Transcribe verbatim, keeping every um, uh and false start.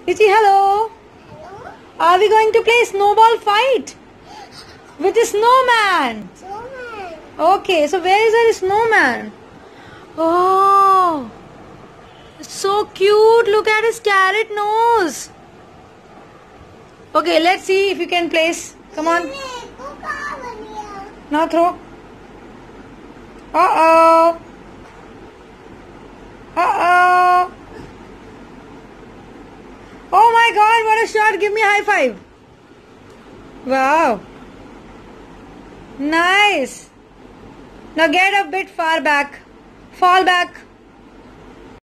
Ichi, hello. Hello? Are we going to play snowball fight with a snowman? Snowman. Okay, so where is our snowman? Oh, so cute. Look at his carrot nose. Okay, let's see if you can place. Come on. Now throw. Uh-oh. Uh-oh. Oh my God, what a shot. Give me a high five. Wow. Nice. Now get a bit far back. Fall back.